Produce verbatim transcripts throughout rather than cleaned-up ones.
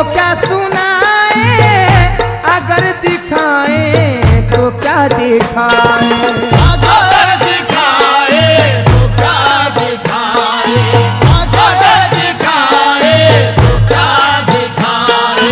क्या सुनाए, अगर दिखाए तो क्या दिखाए, अगर दिखाए तो क्या दिखाए, अगर दिखाए तो क्या दिखाए,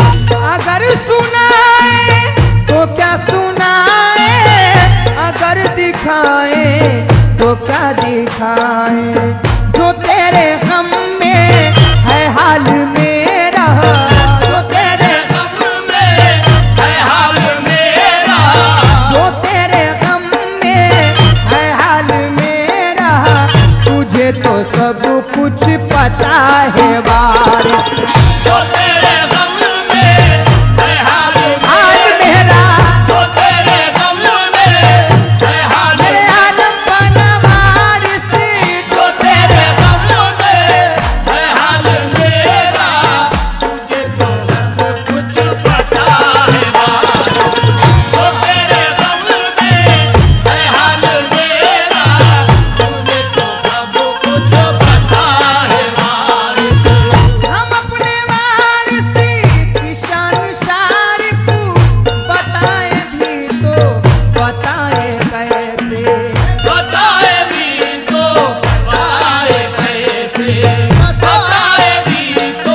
अगर सुनाए तो क्या सुनाए, अगर दिखाए तो क्या दिखाए, जो तेरे गम में है हाल मेरा, जो तेरे गम में है हाल मेरा, जो तेरे गम में है हाल मेरा, तुझे तो सब कुछ पता है वारिस, जो तेरे गम में है हाल हाल मेरा, जो तेरे गम में है हाल मेरे आलम बना वारिस, जो तेरे गम में है हाल मेरा, तुझे तो सब कुछ पता है वारिस, जो तेरे गम में है हाल मेरा, तुझे तो सब कुछ पता है वारिस। हम अपने वारिस की शान शारिफ बताए भी तो बताए कैसे, बताए भी तो बताए कैसे, बताए भी तो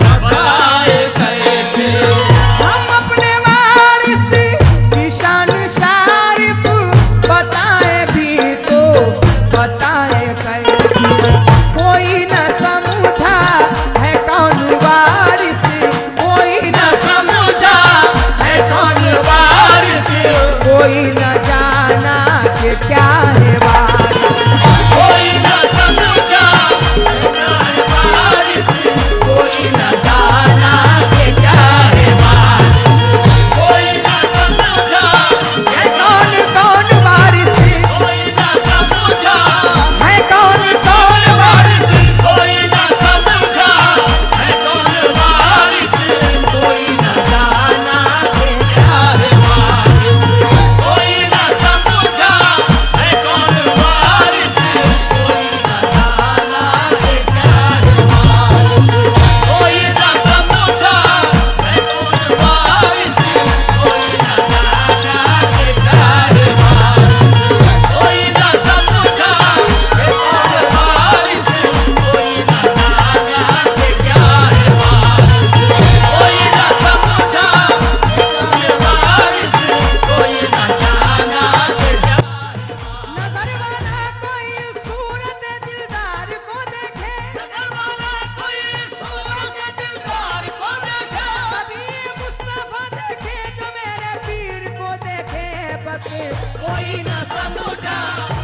बताए कैसे, हम अपने वारिस की शान शारिफ बताए भी तो बताए कैसे, कोई न समझा है कौन वारिस, कोई न समझा है कौन वारिस, कोई न जाना कि क्या है वारिस, कोई न समझा है वारिस, कोई न जाना कि क्या है वारिस, कोई न समझा है कौन कौन वारिस, कोई न समझा है कौन कौन वारिस, कोई न समझा है कौन वारिस, कोई न जाना कि क्या है वारिस, कोई न समझा है कौन वारिस, कोई न जाना कि क्या है वारिस, कोई न समझा है कौन वारिस, कोई न जाना कि क्या है वारिस, कोई न समझा है कौन वारिस, कोई न जाना कि क्या है वारिस, कोई न समझा है कौन वारिस, कोई न जाना कि क्या है। नजर वाला कोई सूरत दिलदार को देखे, नजर वाला कोई सूरत दिलदार को देखे, कभी मुस्तफा देखे जो मेरे पीर को देखे, बस कोई न समझा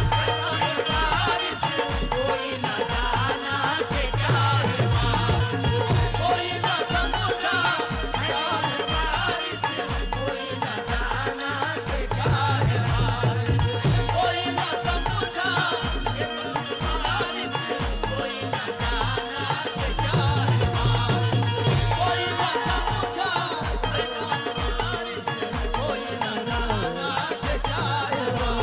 है कौन वारिस, कोई न जाना कि क्या है वारिस, कोई न समझा है कौन वारिस, कोई न जाना कि क्या है वारिस, कोई न समझा है कौन वारिस, कोई न जाना कि क्या है वारिस, कोई न समझा है कौन वारिस, कोई न जाना कि क्या है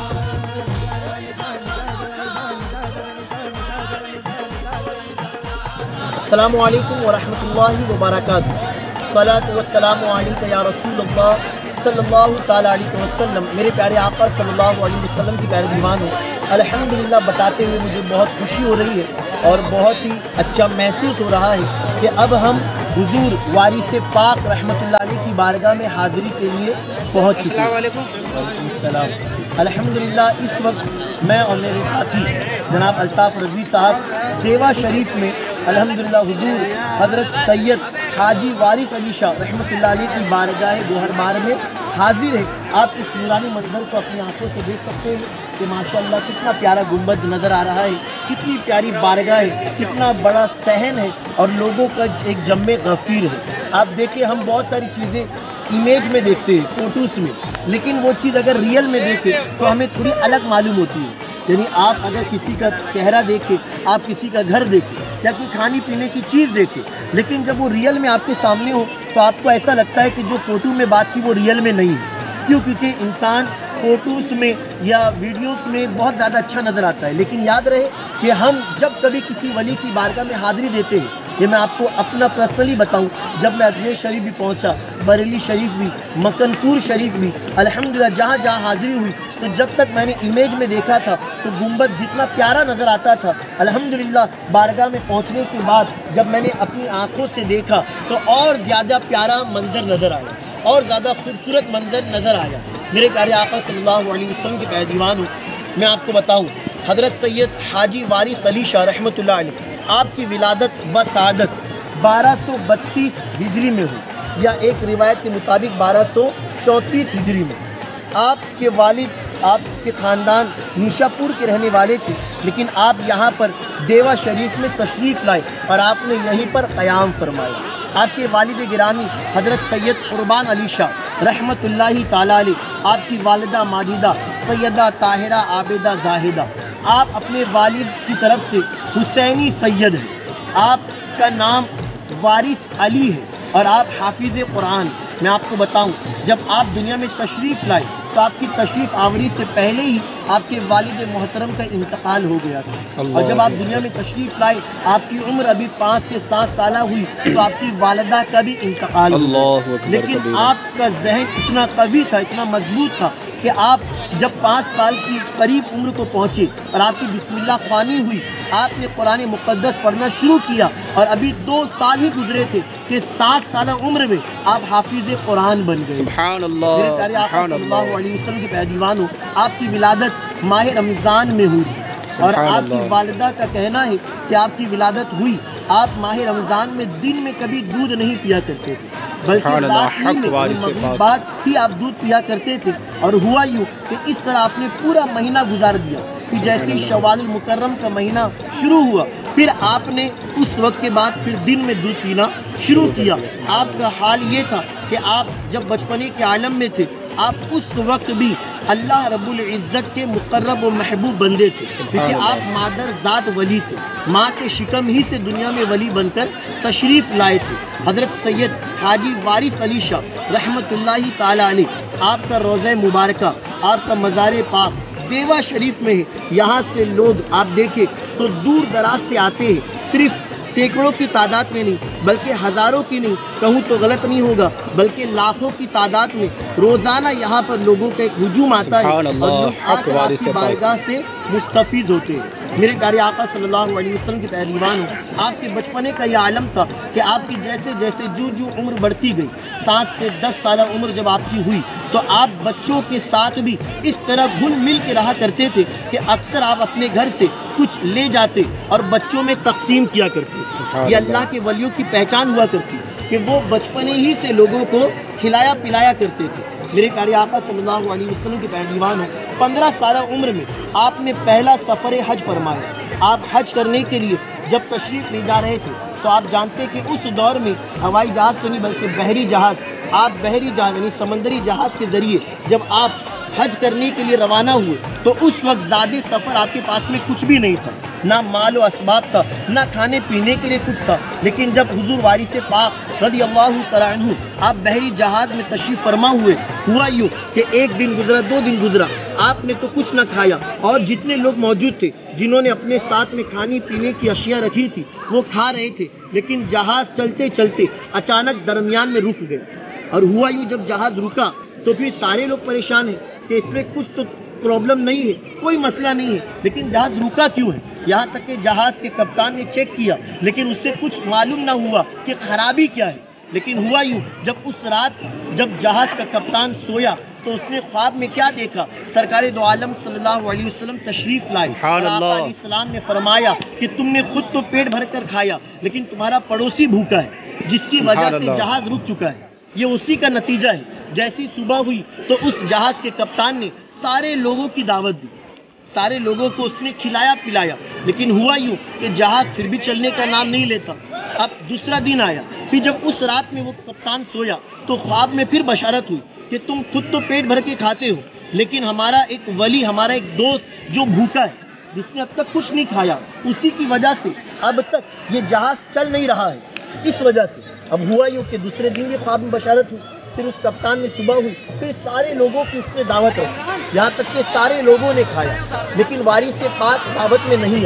अस्सलामु अलैकुम वरहमतुल्लाहि वबरकातुहू। सलातु वस्सलामु अलैका या रसूलल्लाह सल्लल्लाहु ताला अलैहि वसल्लम। मेरे प्यारे आका सल्लल्लाहु अलैहि वसल्लम की प्यारे दीवान हो, अल्हम्दुलिल्लाह बताते हुए मुझे बहुत खुशी हो रही है और बहुत ही अच्छा महसूस हो रहा है कि अब हम हुजूर वारिस पाक रहमतुल्लाह अलैह की बारगाह में हाज़िरी के लिए पहुँच चुके हैं। वालेकुम अल्हम्दुलिल्लाह इस वक्त मैं और मेरे साथी जनाब अल्ताफ़ रज़वी साहब देवा शरीफ में अल्हम्दुलिल्लाह हुजूर हज़रत सैयद हाजी वारिस अली शाह रहमतुल्लाह अलैह की बारगाह गोहरबार में हाजिर है। आप इस नूरानी मंजर को अपनी आंखों से देख सकते हैं कि माशाअल्लाह कितना प्यारा गुंबद नज़र आ रहा है, कितनी प्यारी बारगाह है, कितना बड़ा सहन है और लोगों का एक जम्मे गफ़ीर है। आप देखिए, हम बहुत सारी चीज़ें इमेज में देखते हैं, फोटोज़ में, लेकिन वो चीज़ अगर रियल में देखें तो हमें थोड़ी अलग मालूम होती है। यानी आप अगर किसी का चेहरा देखें, आप किसी का घर देखें या कोई खाने पीने की चीज़ देखें, लेकिन जब वो रियल में आपके सामने हो तो आपको ऐसा लगता है कि जो फ़ोटो में बात की वो रियल में नहीं है। क्यों? क्योंकि इंसान फ़ोटोज़ में या वीडियोस में बहुत ज़्यादा अच्छा नज़र आता है, लेकिन याद रहे कि हम जब कभी किसी वली की बारगाह में हाज़िरी देते हैं یہ میں آپ کو اپنا پرسنلی بتاؤں، جب میں اجمیر شریف بھی پہنچا، بریلی شریف بھی، مکن پور شریف بھی، الحمدللہ جہاں جہاں حاضری ہوئی، تو جب تک میں نے امیج میں دیکھا تھا تو گنبد جتنا پیارا نظر آتا تھا، الحمدللہ بارگاہ میں پہنچنے کے بعد جب میں نے اپنی آنکھوں سے دیکھا تو اور زیادہ پیارا منظر نظر آیا، اور زیادہ خوبصورت منظر نظر آیا۔ میرے پیارے آقا صلی اللہ علیہ وسلم کے پیارے دیوان ہوں، میں آپ کو بتاؤں، حضرت سید حاجی وارث علی شاہ رحمۃ اللہ علیہ، آپ کی ولادت بسعادت بارہ سو بتیس ہجری میں ہوئی، یا ایک روایت کے مطابق بارہ سو چونتیس ہجری میں۔ آپ کے والد، آپ کے خاندان نیشا پور کے رہنے والے تھے، لیکن آپ یہاں پر دیوا شریف میں تشریف لائے اور آپ نے یہیں پر قیام فرمایا۔ آپ کے والد گرامی حضرت سید قربان علی شاہ رحمۃ اللہ تعالیٰ علیہ، آپ کی والدہ ماجدہ سیدہ طاہرہ عابدہ زاہدہ، آپ اپنے والد کی طرف سے حسینی سید ہیں، آپ کا نام وارث علی ہے اور آپ حافظ قرآن۔ میں آپ کو بتاؤں، جب آپ دنیا میں تشریف لائے تو آپ کی تشریف آوری سے پہلے ہی آپ کے والد محترم کا انتقال ہو گیا تھا، اور جب آپ دنیا میں تشریف لائے آپ کی عمر ابھی پانچ سے سات سالہ ہوئی تو آپ کی والدہ کا بھی انتقال ہو گیا، لیکن آپ کا ذہن اتنا قوی تھا، اتنا مضبوط تھا کہ آپ جب پانچ سال کی قریب عمر کو پہنچے اور آپ کی بسم اللہ خوانی ہوئی، آپ نے قرآن مقدس پڑھنا شروع کیا، اور ابھی دو سال ہی گزرے تھے کہ سات سالہ عمر میں آپ حافظ قرآن بن گئے۔ سبحان اللہ، میرے پیارے آقا سبحان صلی اللہ اللہ، علیہ وسلم کے پیارے دیوان ہو، آپ کی ولادت ماہ رمضان میں ہوئی تھی، اور سبحان آپ کی اللہ۔ والدہ کا کہنا ہے کہ آپ کی ولادت ہوئی، آپ ماہ رمضان میں دن میں کبھی دودھ نہیں پیا کرتے تھے، بلکہ سبحان اللہ، رات ہی حق میں وارث مغرب پاک۔ بعد ہی آپ دودھ پیا کرتے تھے، اور ہوا یوں کہ اس طرح آپ نے پورا مہینہ گزار دیا کہ جیسے شوال المکرم کا مہینہ شروع ہوا پھر آپ نے اس وقت کے بعد پھر دن میں دودھ پینا شروع کیا۔ آپ کا حال یہ تھا کہ آپ جب بچپنے کے عالم میں تھے آپ اس وقت بھی اللہ رب العزت کے مقرب و محبوب بندے تھے، کیونکہ آپ مادر ذات ولی تھے، ماں کے شکم ہی سے دنیا میں ولی بن کر تشریف لائے تھے۔ حضرت سید حاجی وارث علی شاہ رحمۃ اللہ تعالیٰ علیہ، آپ کا روضہ مبارکہ، آپ کا مزار پاک دیوا شریف میں ہے۔ یہاں سے لوگ آپ دیکھیں تو دور دراز سے آتے ہیں، صرف سینکڑوں کی تعداد میں نہیں بلکہ ہزاروں کی نہیں، کہوں تو غلط نہیں ہوگا، بلکہ لاکھوں کی تعداد میں روزانہ یہاں پر لوگوں کا ایک ہجوم آتا ہے، سبحان اللہ، اور لوگ آ حق کر آپ وارث کی پاک۔ بارگاہ سے مستفید ہوتے ہیں۔ میرے پیارے آقا صلی اللہ علیہ وسلم کے پیارے دیوان ہوں، آپ کے بچپنے کا یہ عالم تھا کہ آپ کی جیسے جیسے جو جو عمر بڑھتی گئی، سات سے دس سالہ عمر جب آپ کی ہوئی تو آپ بچوں کے ساتھ بھی اس طرح گھل مل کے رہا کرتے تھے کہ اکثر آپ اپنے گھر سے کچھ لے جاتے اور بچوں میں تقسیم کیا کرتے۔ یہ اللہ کے ولیوں کی پہچان ہوا کرتی کہ وہ بچپنے ہی سے لوگوں کو کھلایا پلایا کرتے تھے۔ میرے پیارے آقا صلی اللہ علیہ وسلم کے پیارے دیوان ہوں، پندرہ سالہ عمر میں آپ نے پہلا سفر حج فرمایا۔ آپ حج کرنے کے لیے جب تشریف لے جا رہے تھے تو آپ جانتے کہ اس دور میں ہوائی جہاز تو نہیں بلکہ بحری جہاز، آپ بحری جہاز یعنی سمندری جہاز کے ذریعے جب آپ حج کرنے کے لیے روانہ ہوئے تو اس وقت زیادہ سفر آپ کے پاس میں کچھ بھی نہیں تھا، نہ مال و اسباب تھا، نہ کھانے پینے کے لیے کچھ تھا، لیکن جب حضور وارث پاک رضی اللہ تعالیٰ عنہ آپ بحری جہاز میں تشریف فرما ہوئے، ہوا یوں کہ ایک دن گزرا، دو دن گزرا، آپ نے تو کچھ نہ کھایا، اور جتنے لوگ موجود تھے جنہوں نے اپنے ساتھ میں کھانے پینے کی اشیاء رکھی تھی وہ کھا رہے تھے، لیکن جہاز چلتے چلتے اچانک درمیان میں رک گئے، اور ہوا یوں جب جہاز رکا تو پھر سارے لوگ پریشان ہیں کہ اس میں کچھ تو پرابلم نہیں ہے، کوئی مسئلہ نہیں ہے، لیکن جہاز رکا کیوں ہے؟ یہاں تک کہ جہاز کے کپتان نے چیک کیا لیکن اس سے کچھ معلوم نہ ہوا کہ خرابی کیا ہے۔ لیکن ہوا یوں جب اس رات جب جہاز کا کپتان سویا تو اس نے خواب میں کیا دیکھا؟ سرکار دو عالم صلی اللہ علیہ وسلم تشریف لائے، اور آقا علیہ السلام نے فرمایا کہ تم نے خود تو پیٹ بھر کر کھایا لیکن تمہارا پڑوسی بھوکا ہے، جس کی وجہ سے جہاز رک چکا ہے۔ یہ اسی کا نتیجہ ہے۔ جیسی صبح ہوئی تو اس جہاز کے کپتان نے سارے لوگوں کی دعوت دی، سارے لوگوں کو اس نے کھلایا پلایا، لیکن ہوا یوں کہ جہاز پھر بھی چلنے کا نام نہیں لیتا۔ اب دوسرا دن آیا، پھر جب اس رات میں وہ کپتان سویا تو خواب میں پھر بشارت ہوئی کہ تم خود تو پیٹ بھر کے کھاتے ہو لیکن ہمارا ایک ولی، ہمارا ایک دوست جو بھوکا ہے، جس نے اب تک کچھ نہیں کھایا، اسی کی وجہ سے اب تک یہ جہاز چل نہیں رہا ہے، اس وجہ سے۔ اب ہوا یوں کہ دوسرے دن بھی خواب میں بشارت ہوئی، پھر اس کپتان نے صبح ہوئی، پھر سارے لوگوں کی اس نے دعوت رکھی، یہاں تک کہ سارے لوگوں نے کھایا لیکن وارث پاک دعوت میں نہیں آئے۔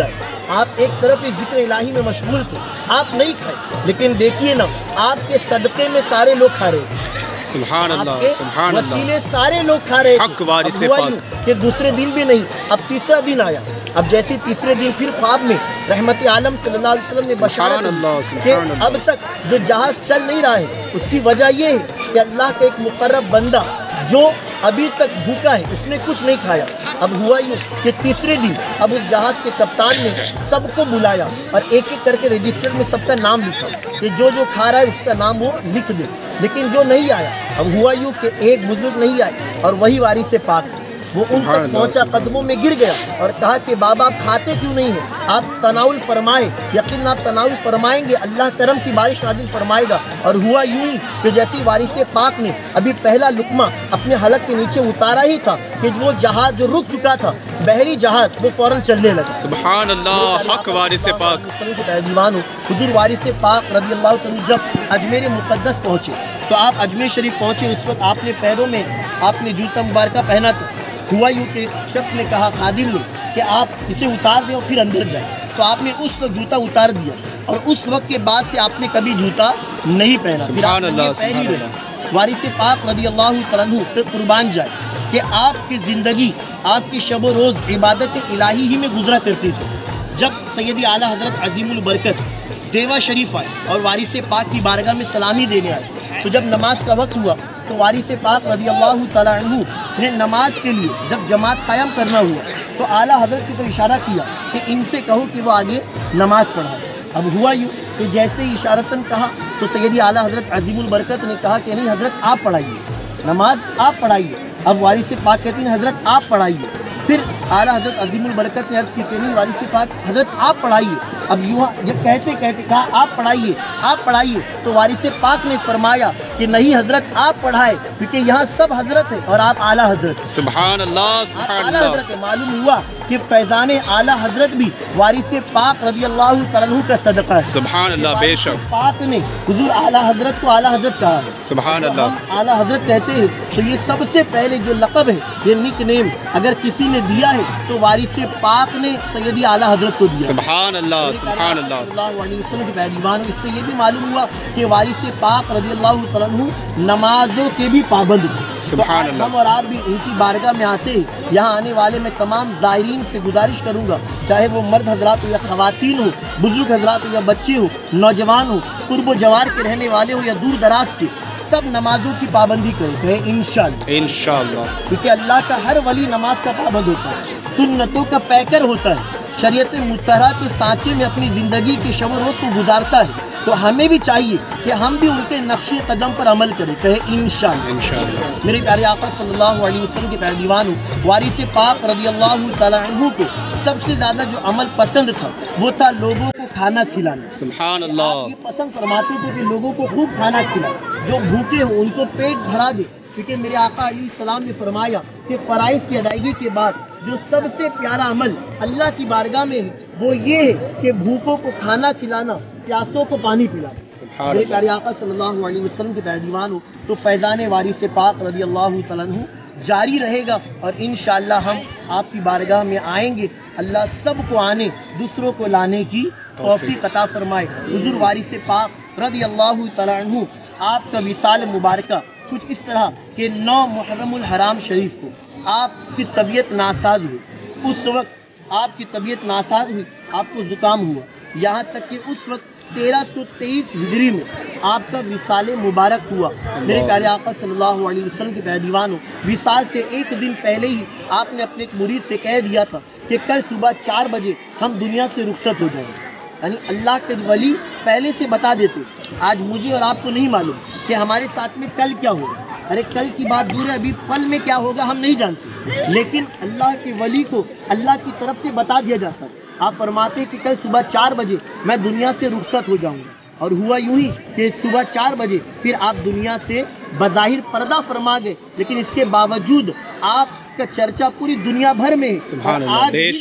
آپ ایک طرف ذکر الہی میں مشغول تھے، آپ نہیں کھائے، لیکن دیکھیے نا آپ کے صدقے میں سارے لوگ کھا رہے تھے، سبحان آپ اللہ کے سبحان اللہ وسیلے سارے لوگ کھا رہے حق تھے۔ وارث اب ہوا پاک۔ یوں کہ دوسرے دن بھی نہیں، اب تیسرا دن آیا، اب جیسے تیسرے دن پھر خواب میں رحمت عالم صلی اللہ علیہ وسلم نے بشارت سبحان اللہ، دی سبحان کہ اللہ۔ اب تک جو جہاز چل نہیں رہا ہے اس کی وجہ یہ ہے کہ اللہ کا ایک مقرب بندہ جو ابھی تک بھوکا ہے اس نے کچھ نہیں کھایا۔ اب ہوا یوں کہ تیسرے دن اب اس جہاز کے کپتان نے سب کو بلایا اور ایک ایک کر کے رجسٹر میں سب کا نام لکھا کہ جو جو کھا رہا ہے اس کا نام وہ لکھ دے، لیکن جو نہیں آیا اب ہوا یوں کہ ایک بزرگ نہیں آئے اور وہی وارث پاک تھے، وہ ان سبحان تک اللہ، پہنچا، سبحان قدموں میں گر گیا اور کہا کہ بابا آپ کھاتے کیوں نہیں ہیں، آپ تناول فرمائے، یقین آپ تناول فرمائیں گے اللہ کرم کی بارش نازل فرمائے گا۔ اور ہوا یوں ہی کہ جیسے ہی وارث پاک نے ابھی پہلا لقمہ اپنے حلق کے نیچے اتارا ہی تھا کہ وہ جہاز جو رک چکا تھا بحری جہاز وہ فوراً چلنے لگا۔ سبحان اللہ حق وارث پاک۔ دیوان ہو حضور وارث پاک رضی اللہ تعالیٰ جب اجمیر مقدس پہنچے تو آپ اجمیر شریف پہنچے، اس وقت آپ نے پیروں میں آپ نے جوتا مبارکہ پہنا تھا۔ ہوا یوں کہ شخص نے کہا خادم نے کہ آپ اسے اتار دیں اور پھر اندر جائیں، تو آپ نے اس وقت جوتا اتار دیا اور اس وقت کے بعد سے آپ نے کبھی جوتا نہیں پہنا، پھر آپ سبحان اللہ، ننگے پیر ہی سبحان رہے۔ وارث پاک رضی اللہ تعالیٰ عنہ پہ قربان جائے کہ آپ کی زندگی آپ کی شب و روز عبادت الہی ہی میں گزرا کرتی تھی۔ جب سیدی اعلیٰ حضرت عظیم البرکت دیوا شریف آئے اور وارث پاک کی بارگاہ میں سلامی دینے آئے تو جب نماز کا وقت ہوا تو وارث پاک رضی اللہ تعالیٰ عنہ نے نماز کے لیے جب جماعت قائم کرنا ہوا تو اعلیٰ حضرت کی تو اشارہ کیا کہ ان سے کہو کہ وہ آگے نماز پڑھائے۔ اب ہوا یوں کہ جیسے ہی اشارتاً کہا تو سیدی اعلیٰ حضرت عظیم البرکت نے کہا کہ نہیں حضرت آپ پڑھائیے، نماز آپ پڑھائیے۔ اب وارث پاک کہتے ہیں حضرت آپ پڑھائیے، پھر اعلیٰ حضرت عظیم البرکت نے عرض کی کہ نہیں وارث پاک حضرت آپ پڑھائیے۔ اب یوں یہ کہتے کہتے کہا آپ پڑھائیے آپ پڑھائیے، تو وارث پاک نے فرمایا کہ نہیں حضرت آپ پڑھائے کیونکہ یہاں سب حضرت ہے اور آپ اعلیٰ حضرت ہیں۔ سبحان اللہ آپ سبحان اعلیٰ اللہ حضرت ہے۔ معلوم ہوا کہ فیضان اعلیٰ حضرت بھی وارث پاک رضی اللہ تعالیٰ عنہ کا صدقہ ہے۔ سبحان اللہ بے وارث شک پاک نے حضور اعلیٰ حضرت کو اعلیٰ حضرت کہا ہے۔ سبحان جو اللہ ہم اعلیٰ حضرت کہتے ہیں تو یہ سب سے پہلے جو لقب ہے یہ نک نیم اگر کسی نے دیا ہے تو وارث پاک نے سیدی اعلیٰ حضرت کو دیا۔ سبحان اللہ سبحان اللہ صلی اللہ علیہ وسلم کے پہلوان، اس سے یہ بھی معلوم ہوا کہ وارث پاک رضی اللہ تعالیٰ عنہ نمازوں کے بھی پابند تھے۔ سبحان تو آج اللہ۔ ہم اور آپ بھی ان کی بارگاہ میں آتے ہیں، یہاں آنے والے میں تمام زائرین سے گزارش کروں گا چاہے وہ مرد حضرات ہو یا خواتین ہو، بزرگ حضرات ہو یا بچے ہو، نوجوان ہو، قرب و جوار کے رہنے والے ہو یا دور دراز کے، سب نمازوں کی پابندی کریں کہ انشاءاللہ، انشاءاللہ کیونکہ اللہ کا ہر ولی نماز کا پابند ہوتا ہے، سنتوں کا پیکر ہوتا ہے، شریعت مطہرہ کے سانچے میں اپنی زندگی کے شب و روز کو گزارتا ہے، تو ہمیں بھی چاہیے کہ ہم بھی ان کے نقش قدم پر عمل کریں کہے انشاءاللہ۔ انشاءاللہ میرے پیارے آقا صلی اللہ علیہ وسلم کے پیارے دیوان ہوں، وارث پاک رضی اللہ تعالیٰ عنہ کو سب سے زیادہ جو عمل پسند تھا وہ تھا لوگوں کو کھانا کھلانا۔ سبحان آپ اللہ یہ پسند فرماتے تھے کہ لوگوں کو خوب کھانا کھلائے، جو بھوکے ہو ان کو پیٹ بھرا دے، کیونکہ میرے آقا علیہ السلام نے فرمایا کہ فرائض کی ادائیگی کے بعد جو سب سے پیارا عمل اللہ کی بارگاہ میں ہے وہ یہ ہے کہ بھوکوں کو کھانا کھلانا، پیاسوں کو پانی پلانا۔ سبحان میرے اللہ پیارے آقا صلی اللہ علیہ وسلم کے پیارے دیوان ہو تو فیضان وارث پاک رضی اللہ تعالیٰ عنہ جاری رہے گا اور انشاءاللہ ہم آپ کی بارگاہ میں آئیں گے۔ اللہ سب کو آنے دوسروں کو لانے کی توفیق عطا فرمائے۔ حضور وارث پاک رضی اللہ تعالیٰ عنہ آپ کا وصال مبارکہ کچھ اس طرح کہ نو محرم الحرام شریف کو آپ کی طبیعت ناساز ہوئی، اس وقت آپ کی طبیعت ناساز ہوئی، آپ کو زکام ہوا، یہاں تک کہ اس وقت تیرہ سو تیئیس ہجری میں آپ کا وصال مبارک ہوا۔ میرے پیارے آقا صلی اللہ علیہ وسلم کے پیارے دیوان ہو، وصال سے ایک دن پہلے ہی آپ نے اپنے ایک مرید سے کہہ دیا تھا کہ کل صبح چار بجے ہم دنیا سے رخصت ہو جائیں گے، یعنی اللہ کے ولی پہلے سے بتا دیتے۔ آج مجھے اور آپ کو نہیں معلوم کہ ہمارے ساتھ میں کل کیا ہوگا، ارے کل کی بات دور ہے، ابھی پل میں کیا ہوگا ہم نہیں جانتے، لیکن اللہ کے ولی کو اللہ کی طرف سے بتا دیا جاتا ہے۔ آپ فرماتے کہ کل صبح چار بجے میں دنیا سے رخصت ہو جاؤں گا، اور ہوا یوں ہی کہ صبح چار بجے پھر آپ دنیا سے بظاہر پردہ فرما گئے، لیکن اس کے باوجود آپ کا چرچا پوری دنیا بھر میں ہے۔ سبحان اور اللہ، آج بے بھی شک۔ نہیں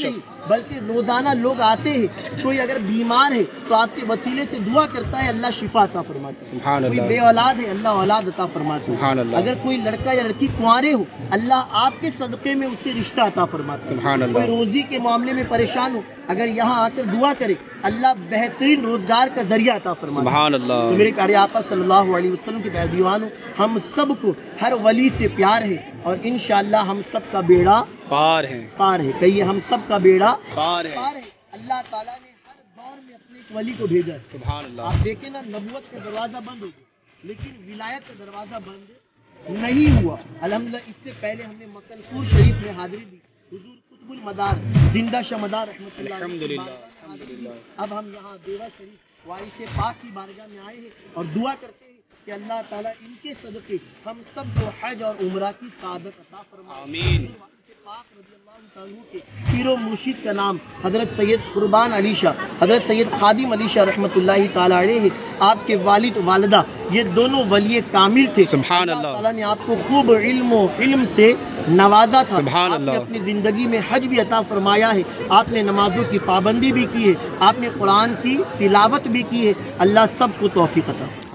بلکہ روزانہ لوگ آتے ہیں، کوئی اگر بیمار ہے تو آپ کے وسیلے سے دعا کرتا ہے، اللہ شفا عطا فرماتا ہے۔ سبحان کوئی اللہ، بے اولاد ہے، اللہ اولاد عطا فرماتا ہے۔ سبحان اللہ، اگر کوئی لڑکا یا لڑکی کنوارے ہو، اللہ آپ کے صدقے میں اسے رشتہ عطا فرماتا ہے۔ سبحان اللہ، کوئی روزی کے معاملے میں پریشان ہو، اگر یہاں آ کر دعا کرے، اللہ بہترین روزگار کا ذریعہ عطا فرماتا ہے۔ سبحان اللہ، تو میرے پیارے آقا صلی اللہ علیہ وسلم کے پیارے دیوانوں، ہم سب کو ہر ولی سے پیار ہے اور انشاءاللہ ہم سب کا بیڑا پار ہیں، پار ہے۔ کہیے ہم سب کا بیڑا پار ہے، پار ہے۔ اللہ تعالیٰ نے ہر دور میں اپنے ایک ولی کو بھیجا ہے۔ سبحان اللہ، آپ دیکھیں نا، نبوت کا دروازہ بند ہو گیا لیکن ولایت کا دروازہ بند نہیں ہوا۔ الحمدللہ اس سے پہلے ہم نے مکن پور شریف میں حاضری دی، حضور قطب المدار زندہ شمدار رحمۃ اللہ علیہ کی الحمدللہ، بارگاہ میں حاضری دی۔ اب ہم یہاں دیوا شریف وارث پاک کی بارگاہ میں آئے ہیں اور دعا کرتے ہیں کہ اللہ تعالیٰ ان کے صدقے ہم سب کو حج اور عمرہ کی سعادت عطا فرمائے۔ آمین۔ پاک رضی اللہ تعالیٰ کے پیر و مرشد کا نام حضرت سید قربان علی شاہ، حضرت سید خادم علی شاہ رحمۃ اللہ تعالیٰ علیہ، آپ کے والد والدہ یہ دونوں ولی کامل تھے۔ سبحان اللہ اللہ، تعالیٰ نے آپ کو خوب علم و علم سے نوازا تھا۔ سبحان آپ نے اللہ، اپنی زندگی میں حج بھی عطا فرمایا ہے، آپ نے نمازوں کی پابندی بھی کی ہے، آپ نے قرآن کی تلاوت بھی کی ہے۔ اللہ سب کو توفیق عطا فرمائے۔